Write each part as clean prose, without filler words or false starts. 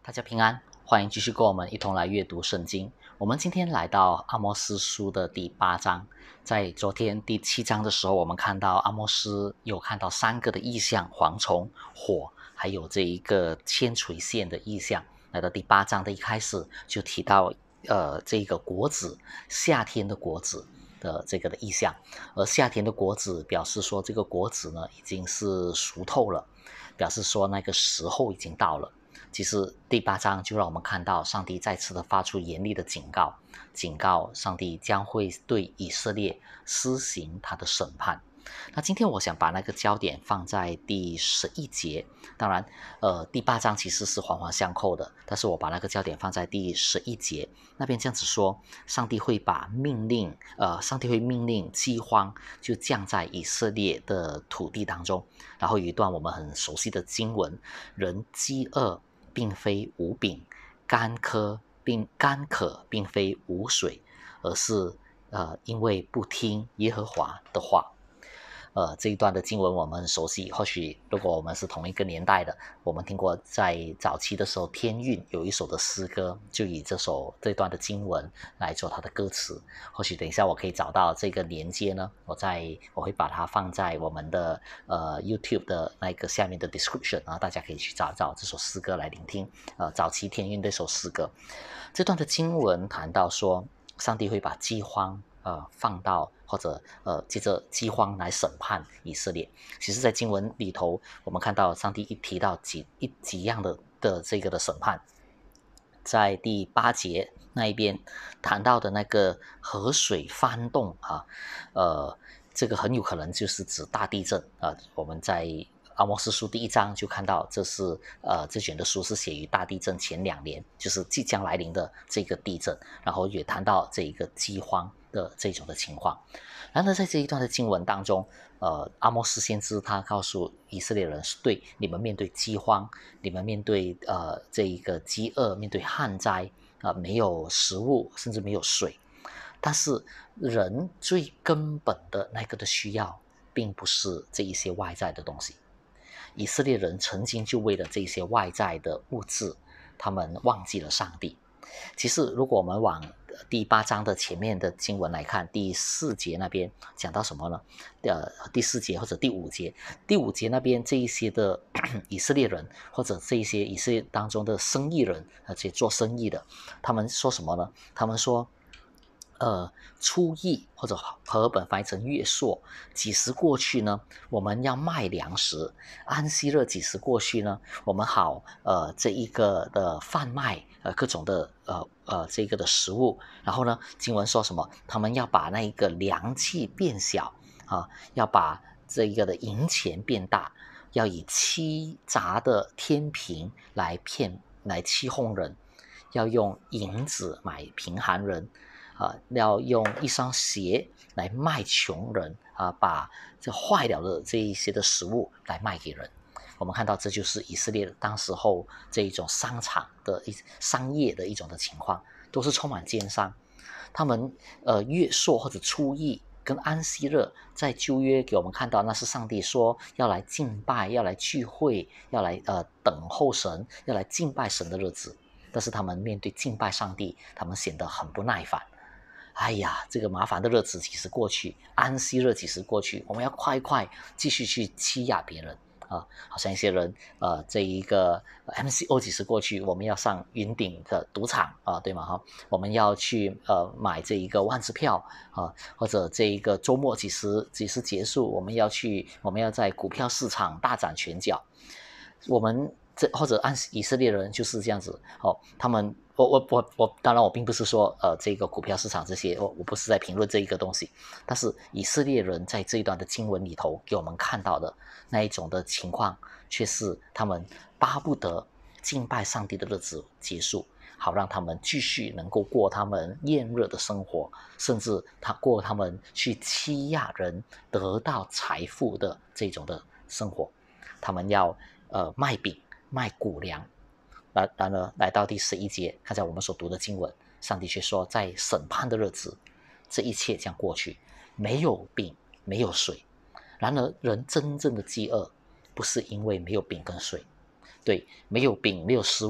大家平安，欢迎继续跟我们一同来阅读圣经。我们今天来到阿摩司书的第8章，在昨天第7章的时候，我们看到阿摩司有看到3个的意象：蝗虫、火，还有这一个千垂线的意象。来到第8章的一开始就提到这个果子，夏天的果子的这个的意象，而夏天的果子表示说这个果子呢已经是熟透了，表示说那个时候已经到了。其实第8章就让我们看到上帝再次的发出严厉的警告上帝将会对以色列施行他的审判。那今天我想把那个焦点放在第11节，当然第8章其实是环环相扣的，但是我把那个焦点放在第11节那边，这样子说，上帝会命令饥荒就降在以色列的土地当中。然后有一段我们很熟悉的经文，人饥饿并非无饼，干渴并非无水，而是因为不听耶和华的话。这一段的经文我们很熟悉，或许如果我们是同一个年代的，我们听过在早期的时候天韵有一首的诗歌，就以这段的经文来做它的歌词。或许等一下我可以找到这个连接呢，我会把它放在我们的YouTube 的那个下面的 description， 然后大家可以去找这首诗歌来聆听。早期天韵的一首诗歌，这段的经文谈到说，上帝会把饥荒放到或者接着饥荒来审判以色列。其实在经文里头我们看到上帝一提到几样的这个的审判，在第8节那一边谈到的那个河水翻动这个很有可能就是指大地震我们在阿摩司书第1章就看到，这卷的书是写于大地震前2年，就是即将来临的这个地震，然后也谈到这一个饥荒的这种的情况。然而在这一段的经文当中，阿摩司先知他告诉以色列人，是对你们面对饥荒，你们面对这一个饥饿，面对旱灾没有食物，甚至没有水。但是人最根本的那个的需要，并不是这一些外在的东西。以色列人曾经就为了这些外在的物质，他们忘记了上帝。其实如果我们往第8章的前面的经文来看，第4节那边讲到什么呢？第4节或者第5节，第5节那边这一些的以色列人，或者这一些以色列当中的生意人，而且做生意的，他们说什么呢？他们说初一或者和合本翻译成月朔几时过去呢？我们要卖粮食。安息日几时过去呢？我们好这一个的贩卖各种的这个的食物。然后呢，经文说什么？他们要把那一个粮器变小要把这一个的银钱变大，要以欺诈的天平来欺哄人，要用银子买贫寒人。要用一双鞋来卖穷人把这坏了的这一些的食物来卖给人。我们看到这就是以色列当时候这一种商业的一种的情况，都是充满奸商。他们月朔或者初一跟安息日，在旧约给我们看到，那是上帝说要来敬拜，要来聚会，要来等候神，要来敬拜神的日子。但是他们面对敬拜上帝，他们显得很不耐烦。哎呀，这个麻烦的日子几时过去？安息日几时过去？我们要快继续去欺压别人好像一些人这一个 MCO 几时过去？我们要上云顶的赌场对吗我们要去买这一个万字票或者这一个周末几时结束？我们要在股票市场大展拳脚。或者按以色列人就是这样子他们当然我并不是说这个股票市场这些我不是在评论这一个东西，但是以色列人在这一段的经文里头给我们看到的那一种的情况，却是他们巴不得敬拜上帝的日子结束，好让他们继续能够过他们炎热的生活，甚至过他们去欺压人得到财富的这种的生活。他们要卖饼卖谷粮。然而来到第11节，看在我们所读的经文，上帝却说，在审判的日子，这一切将过去，没有饼没有水。然而人真正的饥饿不是因为没有饼跟水，对，没有饼没有食物，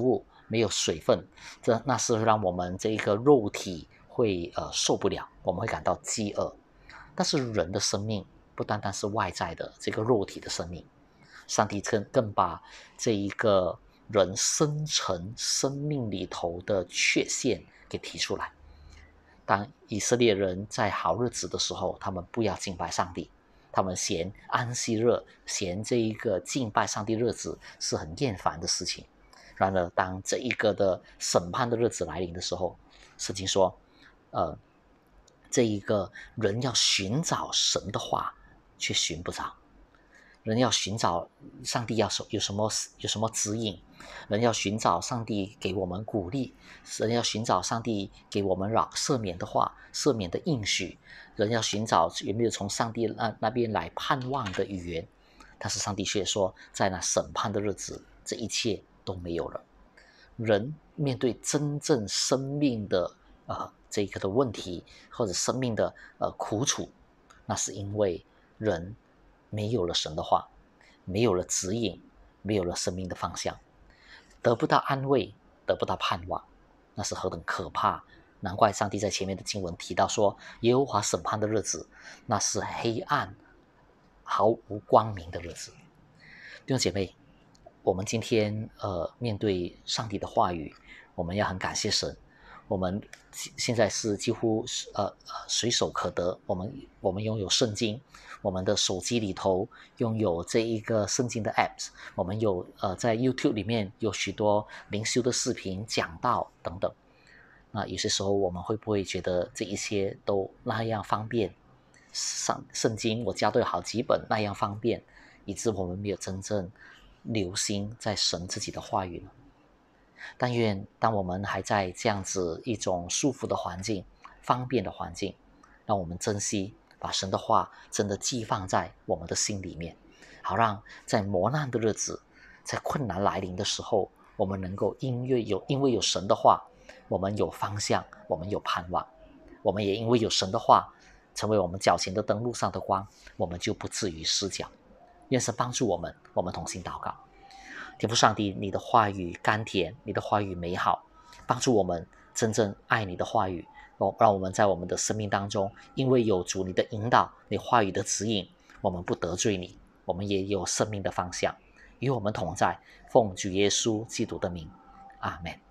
没有水分，那是让我们这个肉体会受不了，我们会感到饥饿。但是人的生命不单单是外在的这个肉体的生命，上帝更把这一个人深层生命里头的缺陷给提出来。当以色列人在好日子的时候，他们不要敬拜上帝，他们嫌安息日，嫌这一个敬拜上帝日子是很厌烦的事情。然而，当这一个的审判的日子来临的时候，圣经说，这一个人要寻找神的话，却寻不着。人要寻找上帝有什么指引，人要寻找上帝给我们鼓励，人要寻找上帝给我们赦免的话，赦免的应许，人要寻找有没有从上帝那边来盼望的语言。但是上帝却说，在那审判的日子，这一切都没有了。人面对真正生命的这个的问题，或者生命的苦楚，那是因为人没有了神的话，没有了指引，没有了生命的方向，得不到安慰，得不到盼望，那是何等可怕！难怪上帝在前面的经文提到说，耶和华审判的日子，那是黑暗毫无光明的日子。弟兄姐妹，我们今天面对上帝的话语，我们要很感谢神。我们现在是几乎随手可得，我们拥有圣经，我们的手机里头拥有这一个圣经的 apps， 我们有在 YouTube 里面有许多灵修的视频、讲道等等。那有些时候我们会不会觉得这一些都那样方便？圣经我家都有好几本，那样方便，以致我们没有真正留心在神自己的话语呢？但愿当我们还在这样子一种舒服的环境、方便的环境，让我们珍惜，把神的话真的寄放在我们的心里面，好让在磨难的日子，在困难来临的时候，我们能够因为有神的话，我们有方向，我们有盼望，我们也因为有神的话，成为我们脚前的灯，路上的光，我们就不至于失脚。愿神帮助我们，我们同心祷告。天父上帝，你的话语甘甜，你的话语美好，帮助我们真正爱你的话语，让我们在我们的生命当中，因为有主你的引导，你话语的指引，我们不得罪你，我们也有生命的方向。与我们同在，奉主耶稣基督的名，阿们。